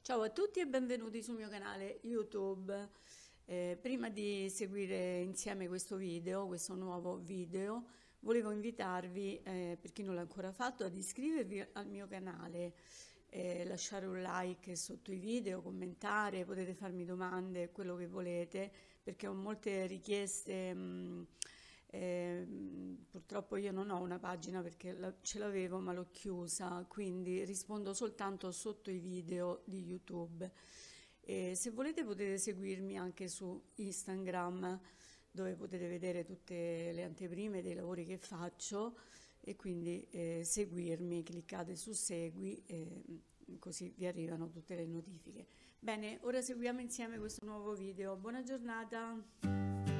Ciao a tutti e benvenuti sul mio canale YouTube. Prima di seguire insieme questo nuovo video, volevo invitarvi, per chi non l'ha ancora fatto, ad iscrivervi al mio canale, lasciare un like sotto i video, commentare, potete farmi domande, quello che volete, perché ho molte richieste. Purtroppo io non ho una pagina perché ce l'avevo ma l'ho chiusa, quindi rispondo soltanto sotto i video di YouTube. Se volete potete seguirmi anche su Instagram, dove potete vedere tutte le anteprime dei lavori che faccio, e quindi seguirmi, cliccate su segui, così vi arrivano tutte le notifiche. Bene, ora seguiamo insieme questo nuovo video. Buona giornata!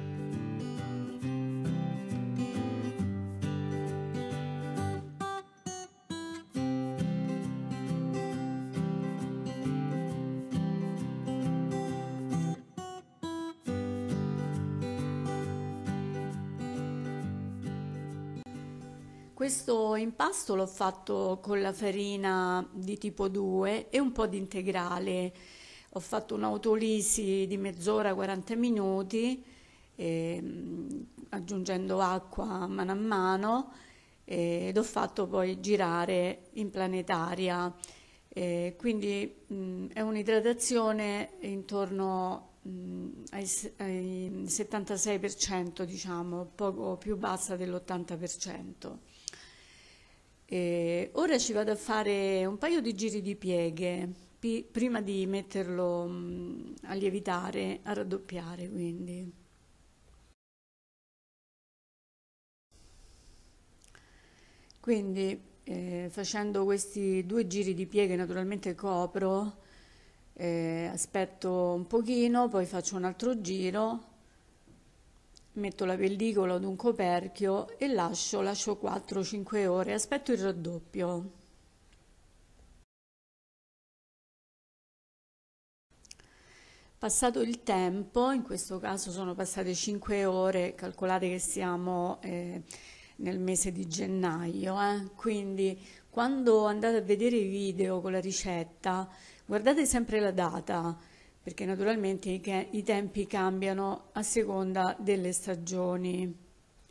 Questo impasto l'ho fatto con la farina di tipo 2 e un po' di integrale. Ho fatto un'autolisi di mezz'ora, 40 minuti, aggiungendo acqua mano a mano, ed ho fatto poi girare in planetaria. Quindi è un'idratazione intorno ai 76%, diciamo, poco più bassa dell'80%. Ora ci vado a fare un paio di giri di pieghe prima di metterlo a lievitare, a raddoppiare, quindi facendo questi due giri di pieghe naturalmente copro, aspetto un pochino, poi faccio un altro giro, metto la pellicola ad un coperchio e lascio 4-5 ore, aspetto il raddoppio. Passato il tempo, in questo caso sono passate 5 ore, calcolate che siamo nel mese di gennaio, quindi quando andate a vedere i video con la ricetta, guardate sempre la data, perché naturalmente i tempi cambiano a seconda delle stagioni.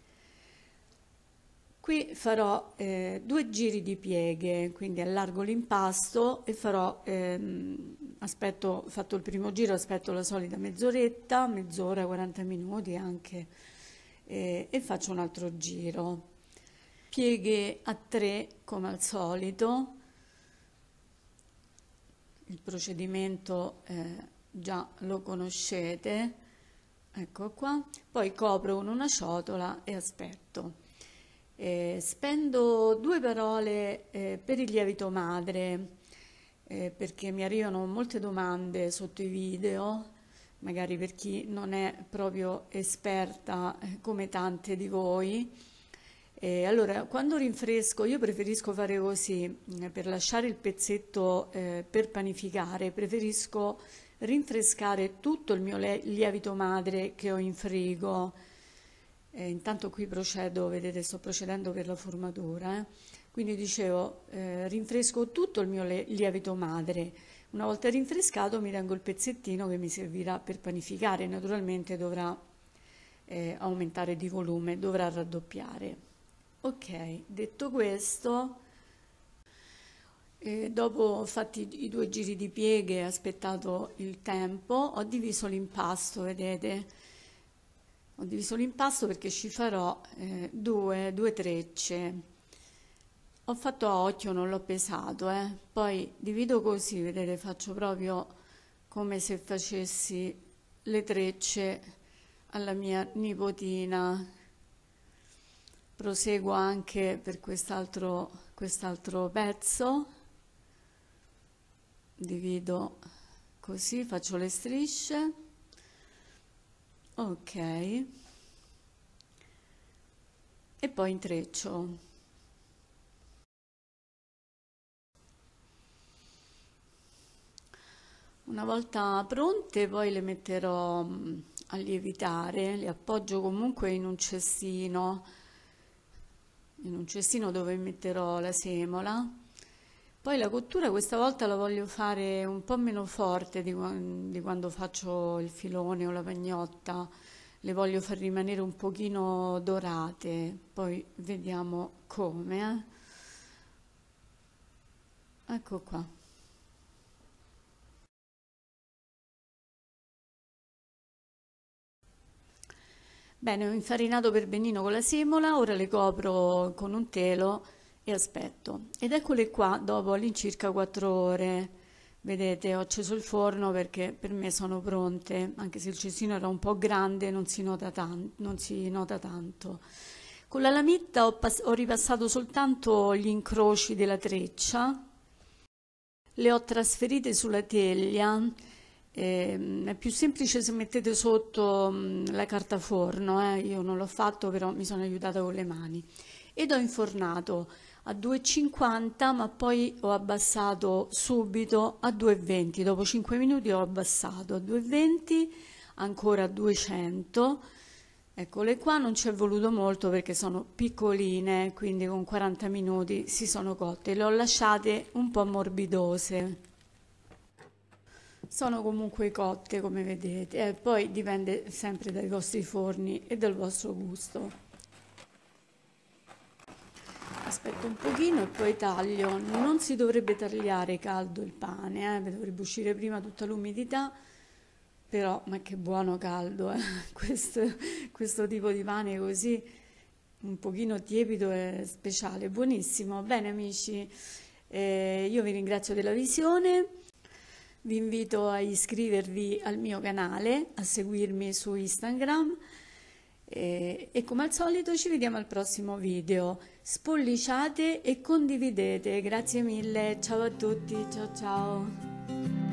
Qui farò due giri di pieghe, quindi allargo l'impasto e farò, fatto il primo giro, aspetto la solita mezz'oretta, mezz'ora, 40 minuti anche, e faccio un altro giro. Pieghe a 3 come al solito, il procedimento già lo conoscete, ecco qua, poi copro con una ciotola e aspetto. Spendo 2 parole per il lievito madre, perché mi arrivano molte domande sotto i video, magari per chi non è proprio esperta come tante di voi. Allora, quando rinfresco, io preferisco fare così, per lasciare il pezzetto per panificare, preferisco rinfrescare tutto il mio lievito madre che ho in frigo. Intanto qui procedo, vedete, sto procedendo per la formatura, quindi dicevo, rinfresco tutto il mio lievito madre. Una volta rinfrescato mi tengo il pezzettino che mi servirà per panificare, naturalmente dovrà aumentare di volume, dovrà raddoppiare. Ok, detto questo, dopo fatti i due giri di pieghe, aspettato il tempo, ho diviso l'impasto, vedete? Ho diviso l'impasto perché ci farò due trecce. Ho fatto a occhio, non l'ho pesato, poi divido così, vedete, faccio proprio come se facessi le trecce alla mia nipotina. Proseguo anche per quest'altro pezzo, divido così, faccio le strisce. Ok, e poi intreccio. Una volta pronte poi le metterò a lievitare, le appoggio comunque in un cestino dove metterò la semola. Poi la cottura questa volta la voglio fare un po' meno forte di quando faccio il filone o la pagnotta, le voglio far rimanere un pochino dorate, poi vediamo come. Ecco qua. Bene, ho infarinato per benino con la semola, ora le copro con un telo e aspetto. Ed eccole qua dopo all'incirca 4 ore. Vedete, ho acceso il forno perché per me sono pronte, anche se il cestino era un po' grande, non si nota tanto. Con la lamitta ho ripassato soltanto gli incroci della treccia, le ho trasferite sulla teglia. È più semplice se mettete sotto la carta forno, io non l'ho fatto, però mi sono aiutata con le mani. Ed ho infornato a 250, ma poi ho abbassato subito a 220. Dopo 5 minuti ho abbassato a 220, ancora a 200. Eccole qua, non ci è voluto molto perché sono piccoline, quindi con 40 minuti si sono cotte. Le ho lasciate un po' morbidose. Sono comunque cotte, come vedete, poi dipende sempre dai vostri forni e dal vostro gusto. Aspetto un pochino e poi taglio. Non si dovrebbe tagliare caldo il pane, dovrebbe uscire prima tutta l'umidità, però ma che buono caldo, eh. Questo, questo tipo di pane così, un pochino tiepido e speciale, buonissimo. Bene amici, io vi ringrazio della visione. Vi invito a iscrivervi al mio canale, a seguirmi su Instagram e come al solito ci vediamo al prossimo video. Spolliciate e condividete. Grazie mille, ciao a tutti, ciao ciao.